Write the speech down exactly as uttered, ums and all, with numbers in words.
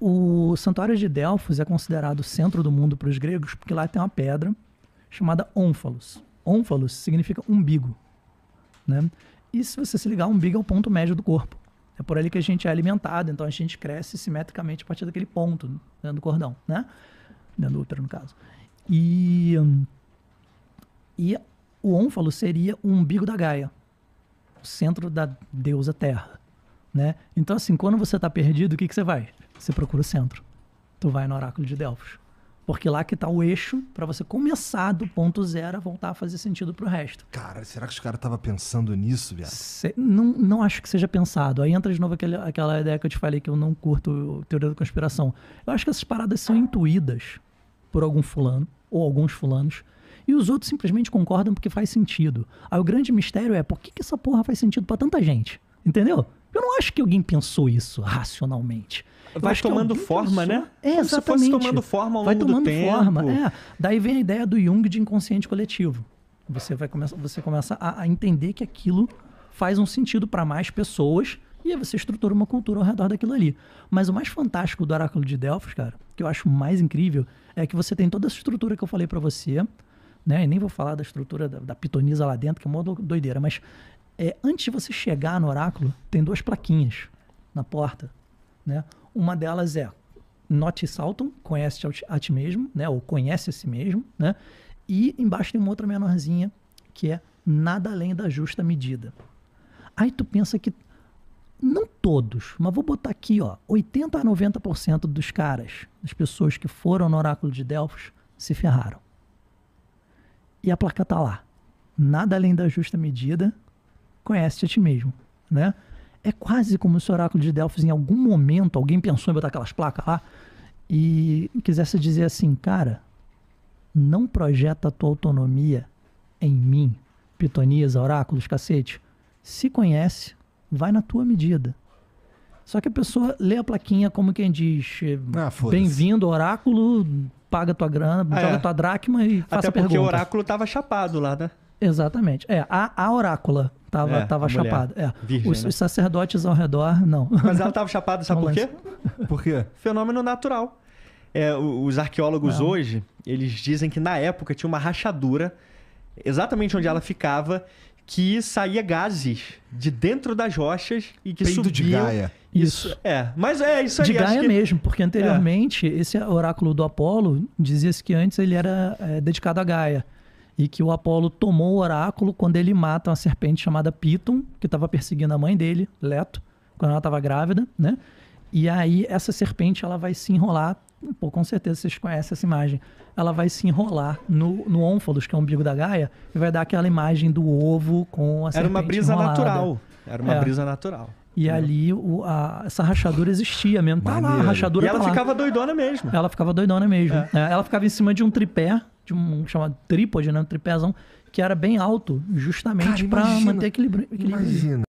O Santuário de Delfos é considerado o centro do mundo para os gregos porque lá tem uma pedra chamada Ónfalos. Ónfalos significa umbigo, né? E se você se ligar, o umbigo é o ponto médio do corpo. É por ali que a gente é alimentado, então a gente cresce simetricamente a partir daquele ponto dentro do cordão, né? Dentro do útero, no caso. E, e o Ónfalo seria o umbigo da Gaia, o centro da deusa Terra, né? Então, assim, quando você está perdido, o que, que você vai? Você procura o centro. Tu vai no Oráculo de Delfos. Porque lá que tá o eixo para você começar do ponto zero a voltar a fazer sentido pro resto. Cara, será que os caras estavam pensando nisso, viado? Cê, não, não acho que seja pensado. Aí entra de novo aquele, aquela ideia que eu te falei que eu não curto teoria da conspiração. Eu acho que essas paradas são intuídas por algum fulano, ou alguns fulanos, e os outros simplesmente concordam porque faz sentido. Aí o grande mistério é por que, que essa porra faz sentido para tanta gente? Entendeu? Eu não acho que alguém pensou isso racionalmente. Vai tomando forma, pensou... né? É, Como se fosse tomando forma ao vai longo tomando do tempo. Forma, é. Daí vem a ideia do Jung de inconsciente coletivo. Você, vai começar, você começa a, a entender que aquilo faz um sentido para mais pessoas e aí você estrutura uma cultura ao redor daquilo ali. Mas o mais fantástico do Oráculo de Delfos, cara, que eu acho mais incrível, é que você tem toda essa estrutura que eu falei para você, né? E nem vou falar da estrutura da, da pitonisa lá dentro, que é uma doideira, mas é, antes de você chegar no oráculo, tem duas plaquinhas na porta, né? Uma delas é Note Saltum, conhece a ti mesmo, né? Ou conhece a si mesmo, né? E embaixo tem uma outra menorzinha, que é nada além da justa medida. Aí tu pensa que, não todos, mas vou botar aqui, ó, oitenta a noventa por cento dos caras, das pessoas que foram no Oráculo de Delfos, se ferraram. E a placa tá lá. Nada além da justa medida, conhece a ti mesmo, né? É quase como se o Oráculo de Delfos, em algum momento, alguém pensou em botar aquelas placas lá e quisesse dizer assim, cara, não projeta a tua autonomia em mim, pitonisa, oráculos, cacete. Se conhece, vai na tua medida. Só que a pessoa lê a plaquinha como quem diz, ah, bem-vindo ao oráculo, paga tua grana, ah, joga é. tua dracma e faça a pergunta. Até porque o oráculo tava chapado lá, né? Exatamente. É, a, a orácula tava, é, tava chapada. É. Virgem, os, né? os sacerdotes ao redor, não. Mas ela tava chapada, sabe por quê? Por quê? Fenômeno natural. É, os arqueólogos não. hoje, eles dizem que na época tinha uma rachadura, exatamente onde ela ficava, que saía gases de dentro das rochas e que Peido subiam... de Gaia. Isso. isso. É, mas é isso aí. De Gaia que... mesmo, porque anteriormente, é. esse oráculo do Apolo, dizia-se que antes ele era é, dedicado a Gaia. E que o Apolo tomou o oráculo quando ele mata uma serpente chamada Piton, que estava perseguindo a mãe dele, Leto, quando ela estava grávida, né? E aí essa serpente ela vai se enrolar, pô, com certeza vocês conhecem essa imagem, ela vai se enrolar no, no Ónfalos, que é o umbigo da Gaia, e vai dar aquela imagem do ovo com a Era serpente uma brisa enrolada. natural. Era uma é. brisa natural. E é. ali o, a, essa rachadura existia mesmo. Tá lá, a rachadura E ela tá ficava lá. doidona mesmo. Ela ficava doidona mesmo. É. É, ela ficava em cima de um tripé, de um chamado trípode, né? Um tripézão, que era bem alto, justamente para manter equilíbrio. Imagina.